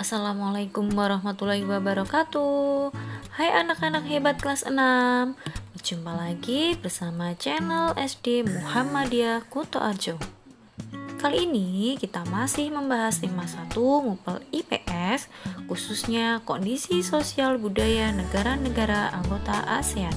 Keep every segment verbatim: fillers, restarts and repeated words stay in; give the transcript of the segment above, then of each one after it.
Assalamualaikum warahmatullahi wabarakatuh. Hai anak-anak hebat kelas enam. Berjumpa lagi bersama channel S D Muhammadiyah Kuto Arjo. Kali ini kita masih membahas tema satu Mupel I P S, khususnya kondisi sosial budaya negara-negara anggota ASEAN.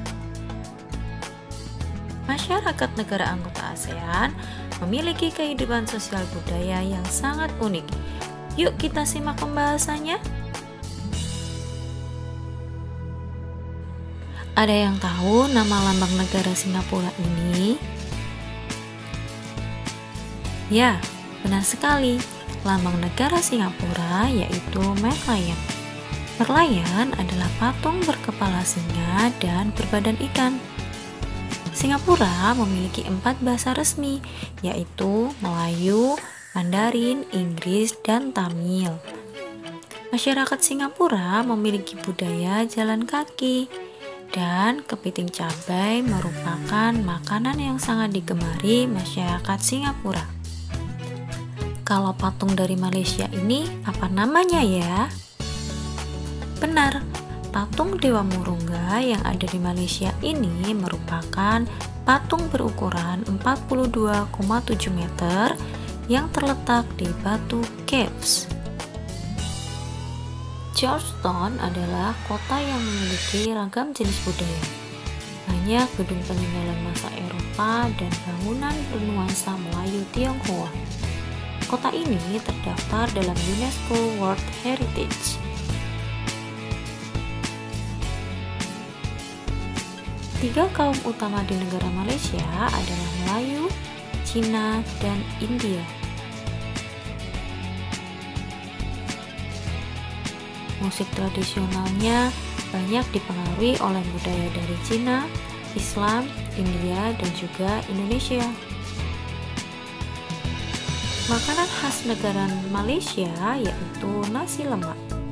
Masyarakat negara anggota ASEAN memiliki kehidupan sosial budaya yang sangat unik. Yuk kita simak pembahasannya. Ada yang tahu nama lambang negara Singapura ini? Ya, benar sekali. Lambang negara Singapura yaitu Merlion. Merlion adalah patung berkepala singa dan berbadan ikan. Singapura memiliki empat bahasa resmi, yaitu Melayu, Mandarin, Inggris, dan Tamil. Masyarakat Singapura memiliki budaya jalan kaki, dan kepiting cabai merupakan makanan yang sangat digemari masyarakat Singapura. Kalau patung dari Malaysia ini apa namanya ya? Benar, patung Dewa Murungga yang ada di Malaysia ini merupakan patung berukuran empat puluh dua koma tujuh meter yang terletak di Batu Caves. Georgetown adalah kota yang memiliki ragam jenis budaya. Banyak gedung peninggalan masa Eropa dan bangunan bernuansa Melayu Tionghoa. Kota ini terdaftar dalam UNESCO World Heritage. Tiga kaum utama di negara Malaysia adalah Melayu, Cina, dan India. Musik tradisionalnya banyak dipengaruhi oleh budaya dari Cina, Islam, India, dan juga Indonesia. Makanan khas negara Malaysia yaitu nasi lemak.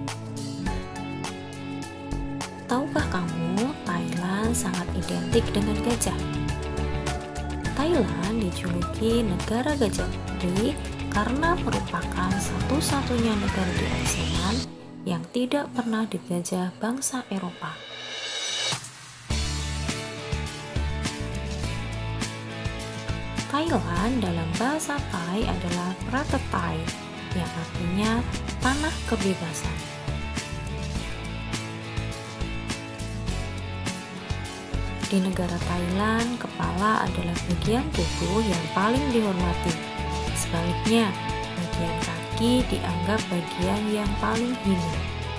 Tahukah kamu, Thailand sangat identik dengan gajah? Thailand dijuluki negara gajah putih karena merupakan satu-satunya negara di ASEAN yang tidak pernah dijajah bangsa Eropa. Thailand dalam bahasa Thai adalah Pratathai, yang artinya tanah kebebasan. Di negara Thailand, kepala adalah bagian tubuh yang paling dihormati. Sebaliknya, bagian kaki dianggap bagian yang paling hina.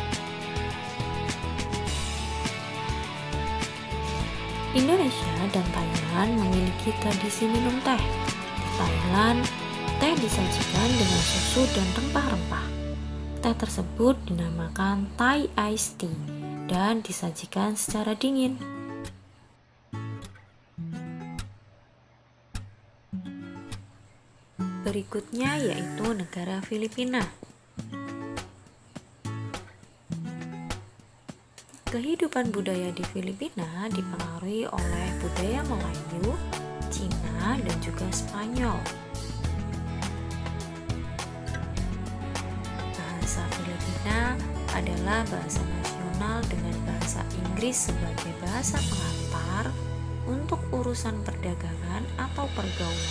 Indonesia dan Thailand memiliki tradisi minum teh. Di Thailand, teh disajikan dengan susu dan rempah-rempah. Teh tersebut dinamakan Thai Iced Tea dan disajikan secara dingin. Berikutnya yaitu negara Filipina. Kehidupan budaya di Filipina dipengaruhi oleh budaya Melayu, Cina, dan juga Spanyol. Bahasa Filipina adalah bahasa nasional dengan bahasa Inggris sebagai bahasa pengantar untuk urusan perdagangan atau pergaulan.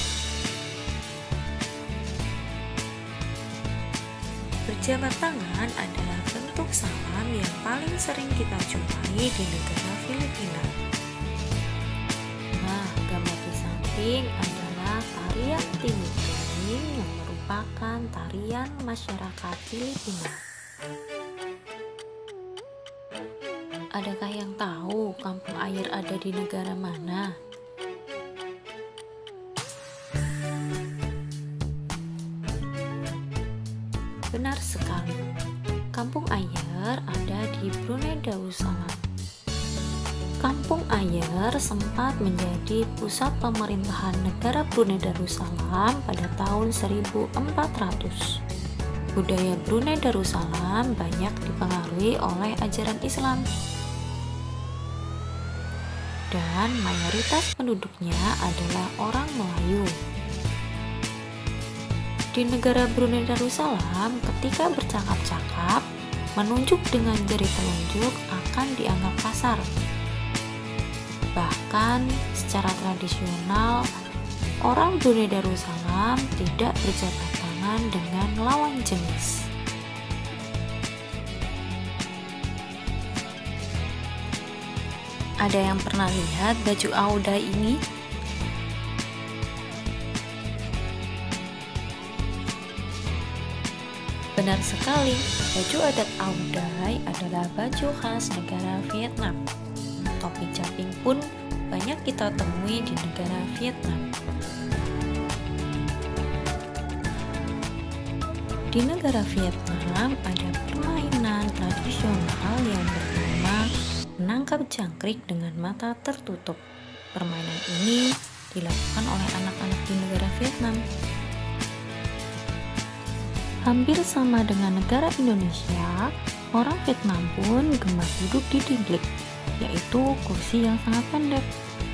Berjabat tangan adalah bentuk salam yang paling sering kita jumpai di negara Filipina. Nah, gambar di samping adalah tarian Timuting yang merupakan tarian masyarakat Filipina. Adakah yang tahu kampung air ada di negara mana? Benar sekali, Kampung Ayer ada di Brunei Darussalam. Kampung Ayer sempat menjadi pusat pemerintahan negara Brunei Darussalam pada tahun seribu empat ratus. Budaya Brunei Darussalam banyak dipengaruhi oleh ajaran Islam. Dan mayoritas penduduknya adalah orang Melayu. Di negara Brunei Darussalam, ketika bercakap-cakap, menunjuk dengan jari telunjuk akan dianggap kasar. Bahkan secara tradisional, orang Brunei Darussalam tidak berjabat tangan dengan lawan jenis. Ada yang pernah lihat baju Audai ini? Benar sekali, baju adat Audai adalah baju khas negara Vietnam. Topi caping pun banyak kita temui di negara Vietnam. Di negara Vietnam ada permainan tradisional yang bernama menangkap jangkrik dengan mata tertutup. Permainan ini dilakukan oleh anak-anak di negara Vietnam. Hampir sama dengan negara Indonesia, orang Vietnam pun gemar duduk di dinglik, yaitu kursi yang sangat pendek.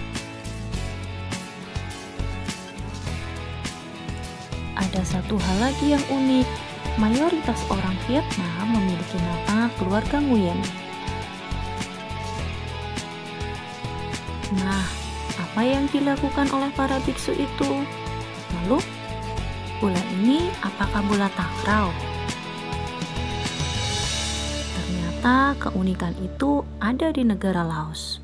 Ada satu hal lagi yang unik, mayoritas orang Vietnam memiliki nama keluarga Nguyen. Nah, apa yang dilakukan oleh para biksu itu? Lalu, bola ini apakah bola takraw? Ternyata keunikan itu ada di negara Laos.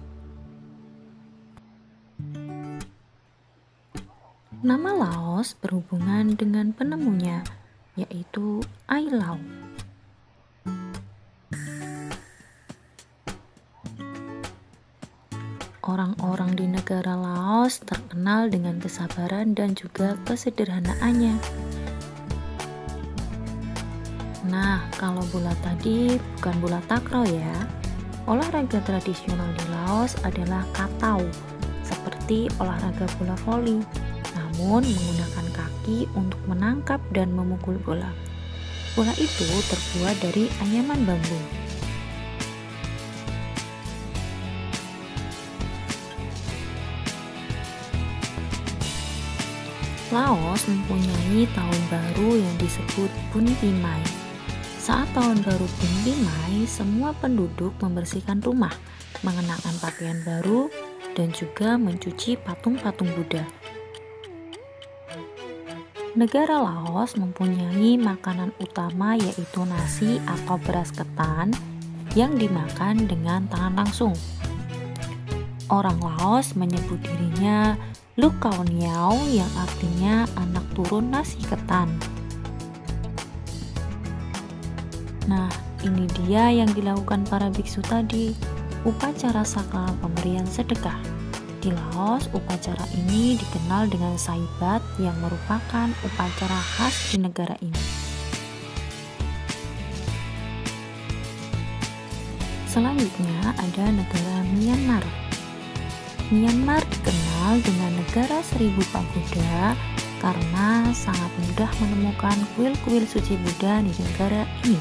Nama Laos berhubungan dengan penemunya, yaitu Ai Lau. Orang-orang di negara Laos terkenal dengan kesabaran dan juga kesederhanaannya. Nah, kalau bola tadi bukan bola takraw ya. Olahraga tradisional di Laos adalah katau, seperti olahraga bola voli, namun menggunakan kaki untuk menangkap dan memukul bola. Bola itu terbuat dari anyaman bambu. Laos mempunyai tahun baru yang disebut Bun Pimay. Saat tahun baru Bun Pimay, semua penduduk membersihkan rumah, mengenakan pakaian baru, dan juga mencuci patung-patung Buddha. Negara Laos mempunyai makanan utama yaitu nasi atau beras ketan yang dimakan dengan tangan langsung. Orang Laos menyebut dirinya Luk Kao Niao yang artinya anak turun nasi ketan. Nah, ini dia yang dilakukan para biksu tadi, upacara sakral pemberian sedekah. Di Laos, upacara ini dikenal dengan Saibat yang merupakan upacara khas di negara ini. Selanjutnya ada negara Myanmar. Myanmar dikenal dengan negara seribu pagoda karena sangat mudah menemukan kuil-kuil suci Buddha di negara ini.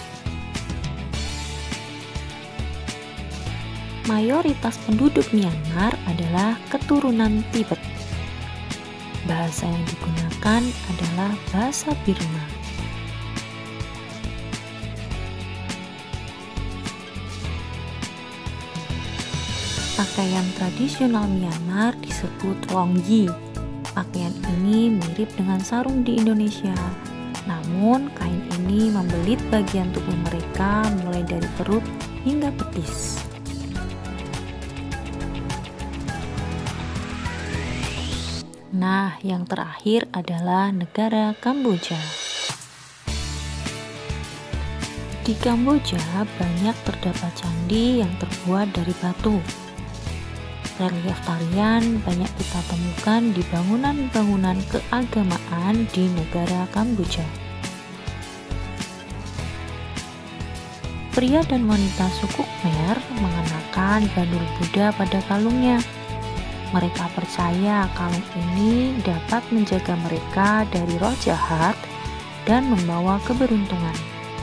Mayoritas penduduk Myanmar adalah keturunan Tibet. Bahasa yang digunakan adalah bahasa Birma. Pakaian tradisional Myanmar disebut longyi. Pakaian ini mirip dengan sarung di Indonesia. Namun, kain ini membelit bagian tubuh mereka mulai dari perut hingga betis. Nah, yang terakhir adalah negara Kamboja. Di Kamboja banyak terdapat candi yang terbuat dari batu. Relief tarian banyak kita temukan di bangunan-bangunan keagamaan di negara Kamboja. Pria dan wanita suku Khmer mengenakan bandul Buddha pada kalungnya. Mereka percaya kalung ini dapat menjaga mereka dari roh jahat dan membawa keberuntungan.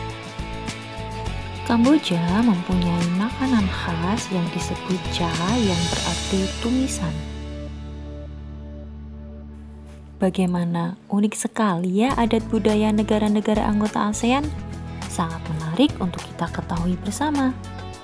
Kamboja mempunyai makanan khas yang disebut cha yang berarti tumisan. Bagaimana unik sekali ya adat budaya negara-negara anggota ASEAN? Sangat menarik untuk kita ketahui bersama.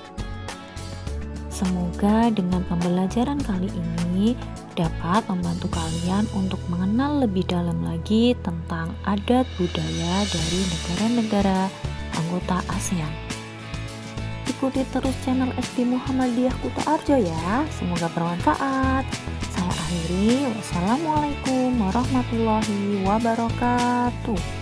Semoga dengan pembelajaran kali ini dapat membantu kalian untuk mengenal lebih dalam lagi tentang adat budaya dari negara-negara anggota ASEAN. Ikuti terus channel S D Muhammadiyah Kuta Arjo ya, semoga bermanfaat. Saya akhiri, wassalamualaikum warahmatullahi wabarakatuh.